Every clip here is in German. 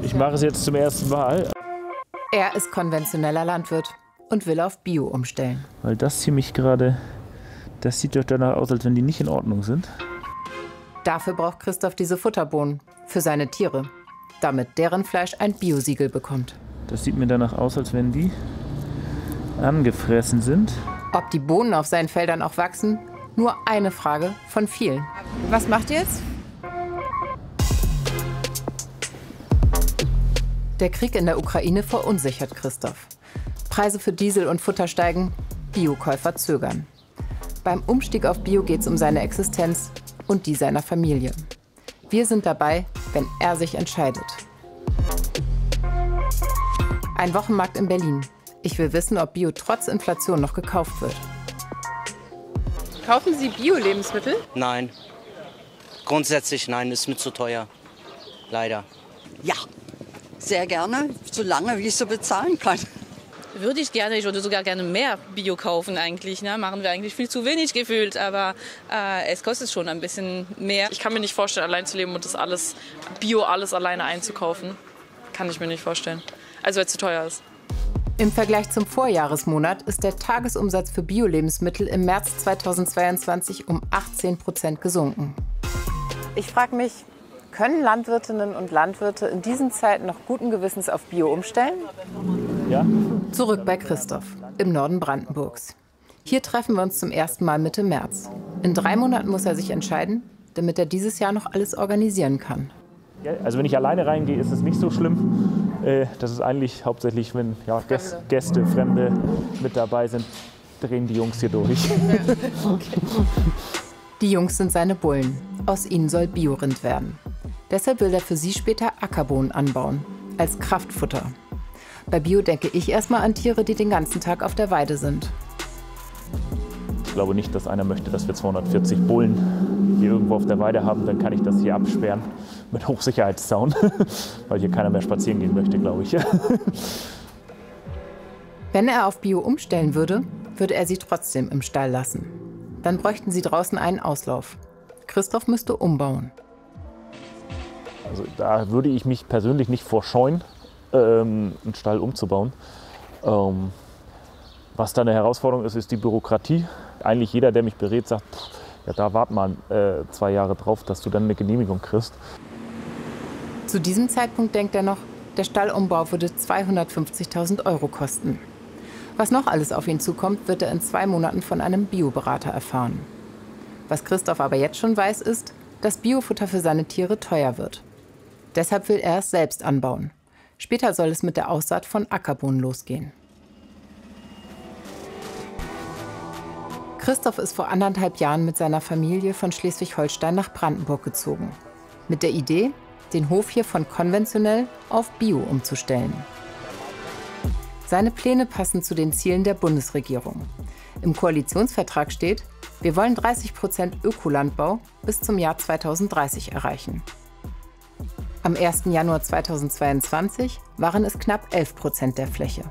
Ich mache es jetzt zum ersten Mal. Er ist konventioneller Landwirt und will auf Bio umstellen. Weil das hier mich gerade, das sieht doch danach aus, als wenn die nicht in Ordnung sind. Dafür braucht Christoph diese Futterbohnen für seine Tiere, damit deren Fleisch ein Biosiegel bekommt. Das sieht mir danach aus, als wenn die angefressen sind. Ob die Bohnen auf seinen Feldern auch wachsen? Nur eine Frage von vielen. Was macht ihr jetzt? Der Krieg in der Ukraine verunsichert Christoph. Preise für Diesel und Futter steigen, Biokäufer zögern. Beim Umstieg auf Bio geht es um seine Existenz und die seiner Familie. Wir sind dabei, wenn er sich entscheidet. Ein Wochenmarkt in Berlin. Ich will wissen, ob Bio trotz Inflation noch gekauft wird. Kaufen Sie Bio-Lebensmittel? Nein. Grundsätzlich nein, ist mir zu teuer. Leider. Ja, sehr gerne, solange wie ich so bezahlen kann. Würde ich gerne, ich würde sogar gerne mehr Bio kaufen eigentlich. Ne? Machen wir eigentlich viel zu wenig gefühlt, aber es kostet schon ein bisschen mehr. Ich kann mir nicht vorstellen, allein zu leben und das alles Bio alles alleine einzukaufen. Kann ich mir nicht vorstellen. Also weil es zu teuer ist. Im Vergleich zum Vorjahresmonat ist der Tagesumsatz für Bio-Lebensmittel im März 2022 um 18% gesunken. Ich frage mich, können Landwirtinnen und Landwirte in diesen Zeiten noch guten Gewissens auf Bio umstellen? Ja. Zurück bei Christoph, im Norden Brandenburgs. Hier treffen wir uns zum ersten Mal Mitte März. In 3 Monaten muss er sich entscheiden, damit er dieses Jahr noch alles organisieren kann. Ja, also wenn ich alleine reingehe, ist es nicht so schlimm. Das ist eigentlich hauptsächlich, wenn ja, Gäste, Fremde mit dabei sind, drehen die Jungs hier durch. Okay. Die Jungs sind seine Bullen. Aus ihnen soll Biorind werden. Deshalb will er für sie später Ackerbohnen anbauen, als Kraftfutter. Bei Bio denke ich erstmal an Tiere, die den ganzen Tag auf der Weide sind. Ich glaube nicht, dass einer möchte, dass wir 240 Bullen hier irgendwo auf der Weide haben. Dann kann ich das hier absperren mit Hochsicherheitszaun, weil hier keiner mehr spazieren gehen möchte, glaube ich. Wenn er auf Bio umstellen würde, würde er sie trotzdem im Stall lassen. Dann bräuchten sie draußen einen Auslauf. Christoph müsste umbauen. Also da würde ich mich persönlich nicht vorscheuen, einen Stall umzubauen. Was da eine Herausforderung ist, ist die Bürokratie. Eigentlich jeder, der mich berät, sagt, ja, da wart mal 2 Jahre drauf, dass du dann eine Genehmigung kriegst. Zu diesem Zeitpunkt denkt er noch, der Stallumbau würde 250.000 € kosten. Was noch alles auf ihn zukommt, wird er in 2 Monaten von einem Bioberater erfahren. Was Christoph aber jetzt schon weiß, ist, dass Biofutter für seine Tiere teuer wird. Deshalb will er es selbst anbauen. Später soll es mit der Aussaat von Ackerbohnen losgehen. Christoph ist vor 1,5 Jahren mit seiner Familie von Schleswig-Holstein nach Brandenburg gezogen. Mit der Idee, den Hof hier von konventionell auf Bio umzustellen. Seine Pläne passen zu den Zielen der Bundesregierung. Im Koalitionsvertrag steht, wir wollen 30% Ökolandbau bis zum Jahr 2030 erreichen. Am 1. Januar 2022 waren es knapp 11% der Fläche.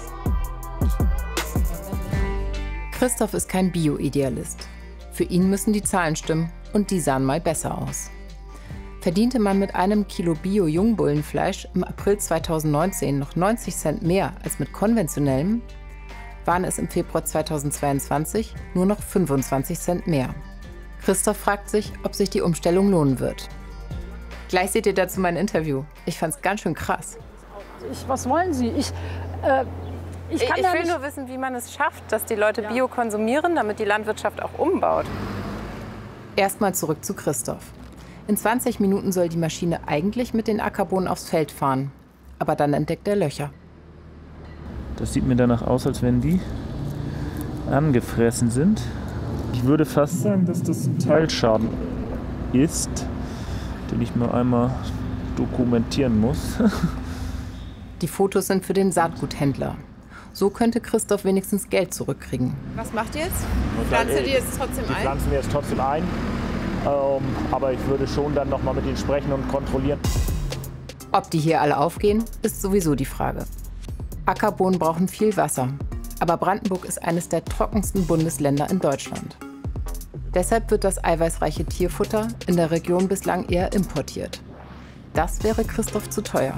Christoph ist kein Bio-Idealist. Für ihn müssen die Zahlen stimmen und die sahen mal besser aus. Verdiente man mit einem Kilo Bio-Jungbullenfleisch im April 2019 noch 90 Cent mehr als mit konventionellem, waren es im Februar 2022 nur noch 25 Cent mehr. Christoph fragt sich, ob sich die Umstellung lohnen wird. Gleich seht ihr dazu mein Interview. Ich fand's ganz schön krass. Was wollen Sie? Ich will nur wissen, wie man es schafft, dass die Leute Bio konsumieren, damit die Landwirtschaft auch umbaut. Erstmal zurück zu Christoph. In 20 Minuten soll die Maschine eigentlich mit den Ackerbohnen aufs Feld fahren. Aber dann entdeckt er Löcher. Das sieht mir danach aus, als wenn die angefressen sind. Ich würde fast sagen, dass das ein Teilschaden ist, den ich mir einmal dokumentieren muss. Die Fotos sind für den Saatguthändler. So könnte Christoph wenigstens Geld zurückkriegen. Was macht ihr jetzt? Pflanzt ihr die jetzt trotzdem ein? Die pflanzen wir jetzt trotzdem ein. Aber ich würde schon dann noch mal mit ihnen sprechen und kontrollieren. Ob die hier alle aufgehen, ist sowieso die Frage. Ackerbohnen brauchen viel Wasser. Aber Brandenburg ist eines der trockensten Bundesländer in Deutschland. Deshalb wird das eiweißreiche Tierfutter in der Region bislang eher importiert. Das wäre Christoph zu teuer.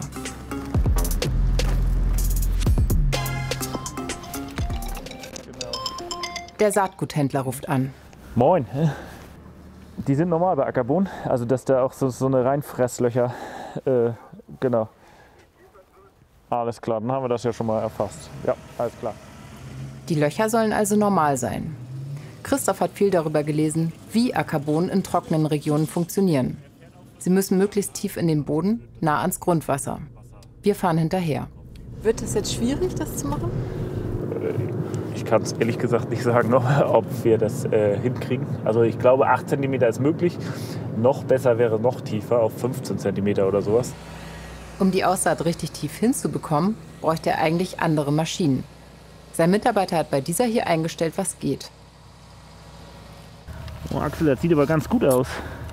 Der Saatguthändler ruft an. Moin. Die sind normal bei Ackerbohnen, also dass da auch so eine Reinfresslöcher, genau. Alles klar, dann haben wir das ja schon mal erfasst. Ja, alles klar. Die Löcher sollen also normal sein. Christoph hat viel darüber gelesen, wie Ackerbohnen in trockenen Regionen funktionieren. Sie müssen möglichst tief in den Boden, nah ans Grundwasser. Wir fahren hinterher. Wird es jetzt schwierig, das zu machen? Ich kann es ehrlich gesagt nicht sagen, noch, ob wir das hinkriegen. Also ich glaube, 8 cm ist möglich. Noch besser wäre noch tiefer, auf 15 cm oder sowas. Um die Aussaat richtig tief hinzubekommen, bräuchte er eigentlich andere Maschinen. Sein Mitarbeiter hat bei dieser hier eingestellt, was geht. Oh, Axel, das sieht aber ganz gut aus.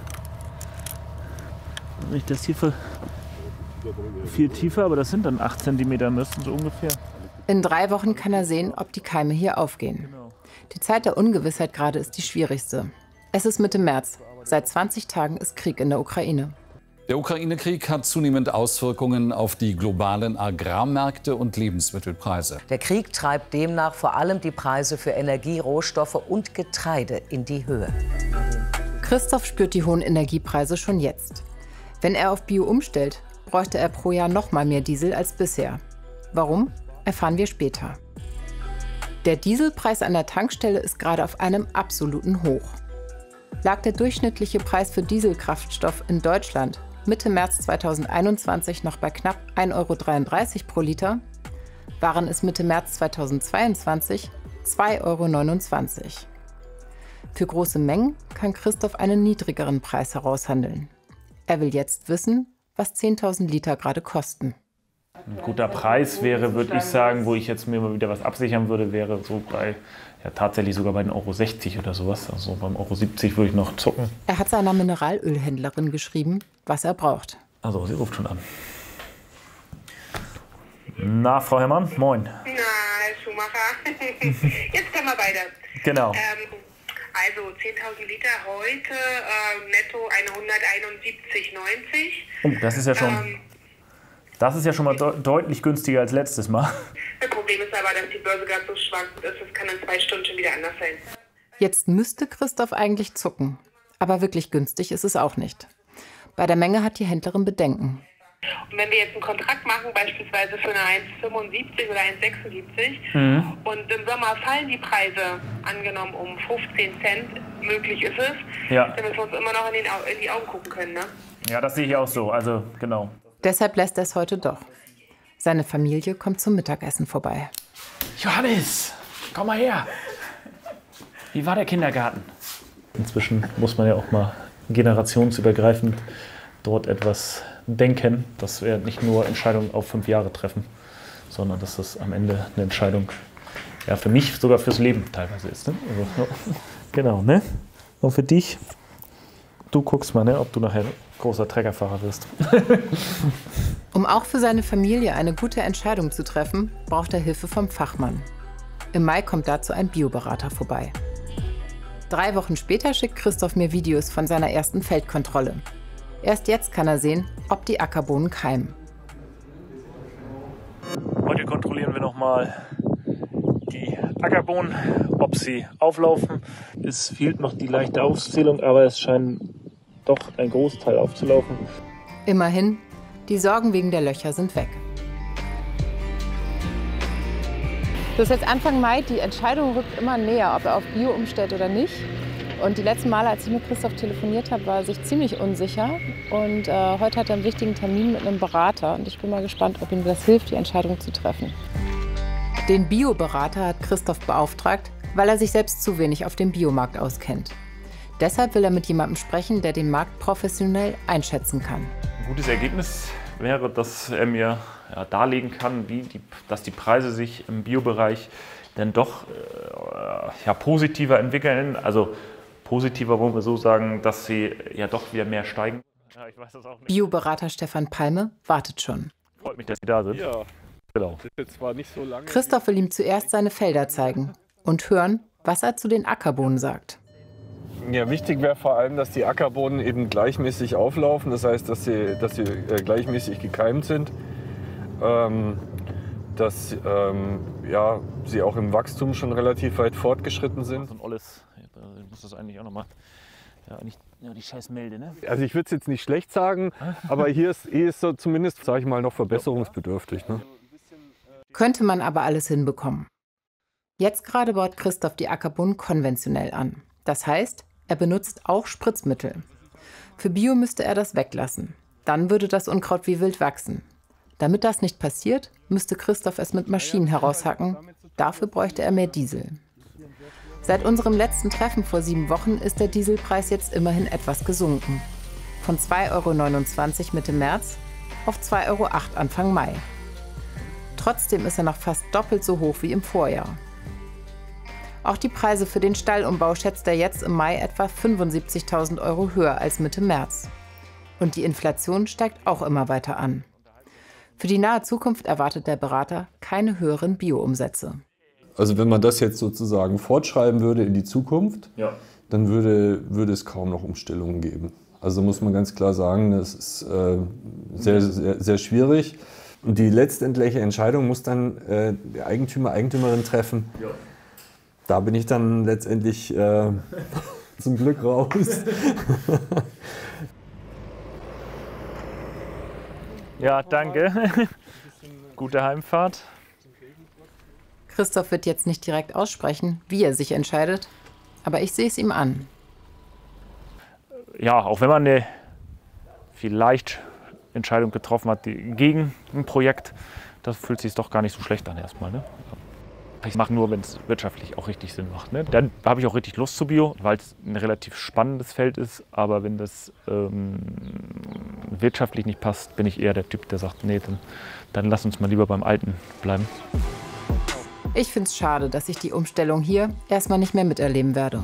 Wenn ich das hier viel tiefer, aber das sind dann 8 cm, müssten so ungefähr. In 3 Wochen kann er sehen, ob die Keime hier aufgehen. Die Zeit der Ungewissheit gerade ist die schwierigste. Es ist Mitte März. Seit 20 Tagen ist Krieg in der Ukraine. Der Ukraine-Krieg hat zunehmend Auswirkungen auf die globalen Agrarmärkte und Lebensmittelpreise. Der Krieg treibt demnach vor allem die Preise für Energie, Rohstoffe und Getreide in die Höhe. Christoph spürt die hohen Energiepreise schon jetzt. Wenn er auf Bio umstellt, bräuchte er pro Jahr noch mal mehr Diesel als bisher. Warum? Erfahren wir später. Der Dieselpreis an der Tankstelle ist gerade auf einem absoluten Hoch. Lag der durchschnittliche Preis für Dieselkraftstoff in Deutschland Mitte März 2021 noch bei knapp 1,33 € pro Liter, waren es Mitte März 2022 2,29 €. Für große Mengen kann Christoph einen niedrigeren Preis heraushandeln. Er will jetzt wissen, was 10.000 Liter gerade kosten. Ein guter Preis wäre, würde ich sagen, wo ich jetzt mir mal wieder was absichern würde, wäre so bei, ja tatsächlich sogar bei den €60 oder sowas. Also beim €70 würde ich noch zucken. Er hat seiner Mineralölhändlerin geschrieben, was er braucht. Also sie ruft schon an. Na, Frau Herrmann, moin. Na, Herr Schumacher. Jetzt können wir weiter. Genau. Also 10.000 Liter heute, netto 171,90. Oh, das ist ja schon... Das ist ja schon mal deutlich günstiger als letztes Mal. Das Problem ist aber, dass die Börse gerade so schwankend ist. Das kann in 2 Stunden schon wieder anders sein. Jetzt müsste Christoph eigentlich zucken. Aber wirklich günstig ist es auch nicht. Bei der Menge hat die Händlerin Bedenken. Und wenn wir jetzt einen Kontrakt machen, beispielsweise für eine 1,75 oder 1,76 und im Sommer fallen die Preise, angenommen um 15 Cent, möglich ist es, dann müssen wir uns immer noch in die Augen gucken können, ne? Ja, das sehe ich auch so. Also, genau. Deshalb lässt er es heute doch. Seine Familie kommt zum Mittagessen vorbei. Johannes, komm mal her. Wie war der Kindergarten? Inzwischen muss man ja auch mal generationsübergreifend dort etwas denken, dass wir nicht nur Entscheidungen auf 5 Jahre treffen, sondern dass das am Ende eine Entscheidung ja, für mich sogar fürs Leben teilweise ist. Ne? Also, genau, ne? Und für dich, du guckst mal, ne, ob du nachher großer Treckerfahrer wirst. Um auch für seine Familie eine gute Entscheidung zu treffen, braucht er Hilfe vom Fachmann. Im Mai kommt dazu ein Bioberater vorbei. 3 Wochen später schickt Christoph mir Videos von seiner ersten Feldkontrolle. Erst jetzt kann er sehen, ob die Ackerbohnen keimen. Heute kontrollieren wir nochmal die Ackerbohnen, ob sie auflaufen. Es fehlt noch die leichte Aufzählung, aber es scheint doch ein Großteil aufzulaufen. Immerhin, die Sorgen wegen der Löcher sind weg. Das ist jetzt Anfang Mai, die Entscheidung rückt immer näher, ob er auf Bio umstellt oder nicht. Und die letzten Male, als ich mit Christoph telefoniert habe, war er sich ziemlich unsicher. Und heute hat er einen wichtigen Termin mit einem Berater. Und ich bin mal gespannt, ob ihm das hilft, die Entscheidung zu treffen. Den Bioberater hat Christoph beauftragt, weil er sich selbst zu wenig auf dem Biomarkt auskennt. Deshalb will er mit jemandem sprechen, der den Markt professionell einschätzen kann. Ein gutes Ergebnis wäre, dass er mir darlegen kann, dass die Preise sich im Biobereich dann doch positiver entwickeln. Also positiver, wollen wir so sagen, dass sie ja doch wieder mehr steigen. Ja, ich weiß das auch nicht. Bioberater Stefan Palme wartet schon. Freut mich, dass Sie da sind. Ja, genau. das ist jetzt zwar nicht so lange. Christoph will ihm zuerst seine Felder zeigen und hören, was er zu den Ackerbohnen sagt. Ja, wichtig wäre vor allem, dass die Ackerbohnen eben gleichmäßig auflaufen. Das heißt, dass sie gleichmäßig gekeimt sind. Dass ja, sie auch im Wachstum schon relativ weit fortgeschritten sind. So ein Olles, ich muss das eigentlich auch nochmal, ja, die scheiß Melde, ne? Also ich würde es jetzt nicht schlecht sagen, aber hier ist so zumindest, sage ich mal, noch verbesserungsbedürftig. Ne? Könnte man aber alles hinbekommen. Jetzt gerade baut Christoph die Ackerbohnen konventionell an. Das heißt, er benutzt auch Spritzmittel. Für Bio müsste er das weglassen. Dann würde das Unkraut wie wild wachsen. Damit das nicht passiert, müsste Christoph es mit Maschinen heraushacken. Dafür bräuchte er mehr Diesel. Seit unserem letzten Treffen vor 7 Wochen ist der Dieselpreis jetzt immerhin etwas gesunken. Von 2,29 € Mitte März auf 2,08 € Anfang Mai. Trotzdem ist er noch fast doppelt so hoch wie im Vorjahr. Auch die Preise für den Stallumbau schätzt er jetzt im Mai etwa 75.000 € höher als Mitte März. Und die Inflation steigt auch immer weiter an. Für die nahe Zukunft erwartet der Berater keine höheren Bio-Umsätze. Also wenn man das jetzt sozusagen fortschreiben würde in die Zukunft, ja, dann würde es kaum noch Umstellungen geben. Also muss man ganz klar sagen, das ist sehr, sehr, sehr schwierig. Und die letztendliche Entscheidung muss dann der Eigentümer, Eigentümerin treffen. Ja. Da bin ich dann letztendlich zum Glück raus. Ja, danke. Gute Heimfahrt. Christoph wird jetzt nicht direkt aussprechen, wie er sich entscheidet, aber ich sehe es ihm an. Ja, auch wenn man eine vielleicht Entscheidung getroffen hat gegen ein Projekt, das fühlt sich doch gar nicht so schlecht an erstmal. Ne? Ich mache nur, wenn es wirtschaftlich auch richtig Sinn macht. Ne? Dann habe ich auch richtig Lust zu Bio, weil es ein relativ spannendes Feld ist. Aber wenn das wirtschaftlich nicht passt, bin ich eher der Typ, der sagt, nee, dann lass uns mal lieber beim Alten bleiben. Ich finde es schade, dass ich die Umstellung hier erstmal nicht mehr miterleben werde.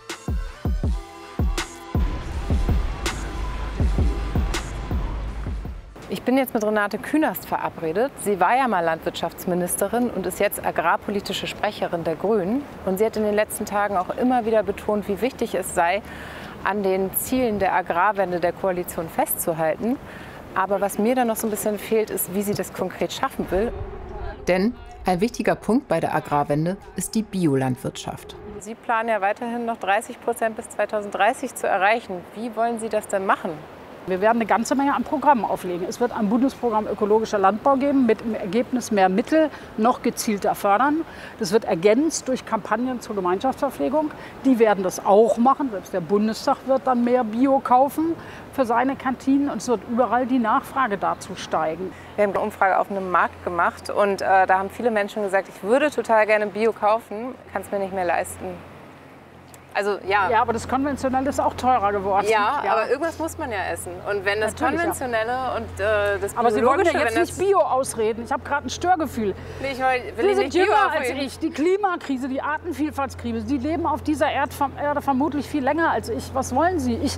Ich bin jetzt mit Renate Künast verabredet. Sie war ja mal Landwirtschaftsministerin und ist jetzt agrarpolitische Sprecherin der Grünen. Und sie hat in den letzten Tagen auch immer wieder betont, wie wichtig es sei, an den Zielen der Agrarwende der Koalition festzuhalten. Aber was mir dann noch so ein bisschen fehlt, ist, wie sie das konkret schaffen will. Denn ein wichtiger Punkt bei der Agrarwende ist die Biolandwirtschaft. Sie planen ja weiterhin noch 30% bis 2030 zu erreichen. Wie wollen Sie das denn machen? Wir werden eine ganze Menge an Programmen auflegen. Es wird ein Bundesprogramm ökologischer Landbau geben, mit im Ergebnis mehr Mittel, noch gezielter fördern. Das wird ergänzt durch Kampagnen zur Gemeinschaftsverpflegung. Die werden das auch machen. Selbst der Bundestag wird dann mehr Bio kaufen für seine Kantinen. Und es wird überall die Nachfrage dazu steigen. Wir haben eine Umfrage auf einem Markt gemacht und da haben viele Menschen gesagt, ich würde total gerne Bio kaufen, kann es mir nicht mehr leisten. Also, ja, aber das Konventionelle ist auch teurer geworden. Ja, aber irgendwas muss man ja essen. Und wenn das Natürlich, Konventionelle und das Biologische... Aber Sie wollen mir jetzt nicht Bio ausreden. Ich habe gerade ein Störgefühl. Nee, Sie sind jünger als ich. Die Klimakrise, die Artenvielfaltskrise, die leben auf dieser Erde vermutlich viel länger als ich. Was wollen Sie? Ich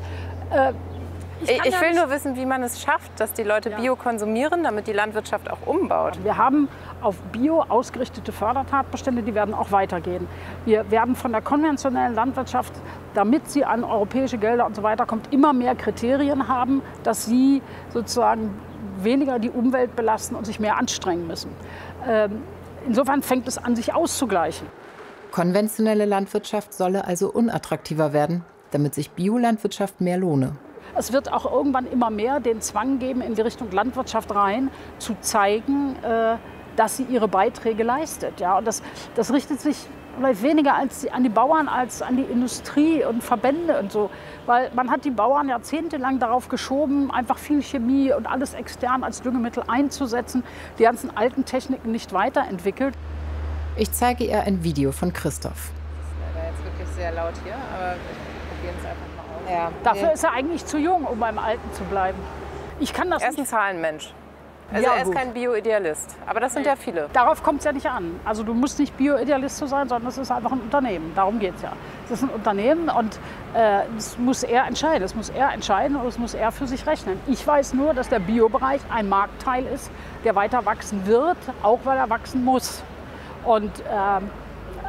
will nur wissen, wie man es schafft, dass die Leute Bio konsumieren, damit die Landwirtschaft auch umbaut. Wir haben auf Bio ausgerichtete Fördertatbestände, die werden auch weitergehen. Wir werden von der konventionellen Landwirtschaft, damit sie an europäische Gelder und so weiter kommt, immer mehr Kriterien haben, dass sie sozusagen weniger die Umwelt belasten und sich mehr anstrengen müssen. Insofern fängt es an, sich auszugleichen. Konventionelle Landwirtschaft solle also unattraktiver werden, damit sich Biolandwirtschaft mehr lohne. Es wird auch irgendwann immer mehr den Zwang geben, in die Richtung Landwirtschaft rein, zu zeigen, dass sie ihre Beiträge leistet. Ja, und das richtet sich vielleicht weniger an die Bauern als an die Industrie und Verbände und so. Weil man hat die Bauern jahrzehntelang darauf geschoben, einfach viel Chemie und alles extern als Düngemittel einzusetzen, die ganzen alten Techniken nicht weiterentwickelt. Ich zeige ihr ein Video von Christoph. Das ist jetzt wirklich sehr laut hier, aber wir probieren es einfach mal aus. Ja, dafür ist er eigentlich zu jung, um beim Alten zu bleiben. Ich kann das Er ist ein Zahlenmensch. Also er ist kein Bio-Idealist, aber das sind ja viele. Darauf kommt es ja nicht an. Also du musst nicht Bio-Idealist sein, sondern es ist einfach ein Unternehmen. Darum geht es ja. Es ist ein Unternehmen und das muss er entscheiden. Das muss er entscheiden und das muss er für sich rechnen. Ich weiß nur, dass der Bio-Bereich ein Marktteil ist, der weiter wachsen wird, auch weil er wachsen muss. Und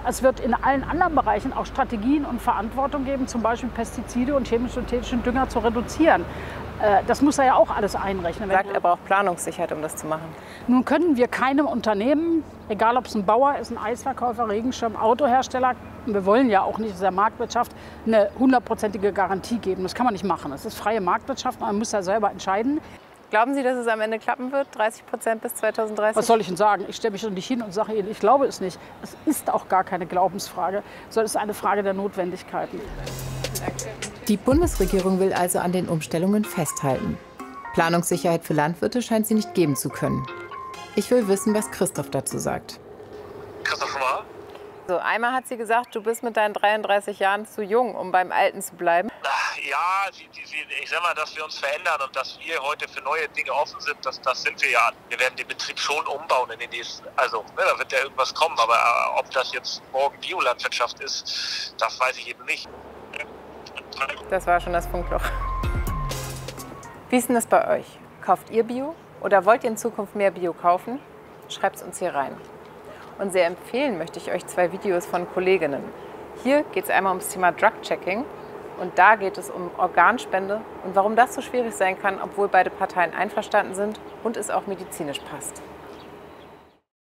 Es wird in allen anderen Bereichen auch Strategien und Verantwortung geben, zum Beispiel Pestizide und chemisch-synthetischen Dünger zu reduzieren. Das muss er ja auch alles einrechnen. Er sagt, er braucht Planungssicherheit, um das zu machen. Nun können wir keinem Unternehmen, egal ob es ein Bauer ist, ein Eisverkäufer, Regenschirm, Autohersteller, wir wollen ja auch nicht in der Marktwirtschaft eine 100%ige Garantie geben. Das kann man nicht machen. Es ist freie Marktwirtschaft, man muss ja selber entscheiden. Glauben Sie, dass es am Ende klappen wird, 30% bis 2030? Was soll ich denn sagen? Ich stelle mich doch nicht hin und sage Ihnen, ich glaube es nicht. Es ist auch gar keine Glaubensfrage, sondern es ist eine Frage der Notwendigkeiten. Die Bundesregierung will also an den Umstellungen festhalten. Planungssicherheit für Landwirte scheint sie nicht geben zu können. Ich will wissen, was Christoph dazu sagt. Christoph schon mal? So, einmal hat sie gesagt, du bist mit deinen 33 Jahren zu jung, um beim Alten zu bleiben. Ja, ich sag mal, dass wir uns verändern und dass wir heute für neue Dinge offen sind, das sind wir ja. Wir werden den Betrieb schon umbauen in den nächsten, also da wird ja irgendwas kommen, aber ob das jetzt morgen Biolandwirtschaft ist, das weiß ich eben nicht. Das war schon das Funkloch. Wie ist denn das bei euch? Kauft ihr Bio oder wollt ihr in Zukunft mehr Bio kaufen? Schreibt es uns hier rein. Und sehr empfehlen möchte ich euch 2 Videos von Kolleginnen. Hier geht es einmal ums Thema Drug-Checking und da geht es um Organspende und warum das so schwierig sein kann, obwohl beide Parteien einverstanden sind und es auch medizinisch passt.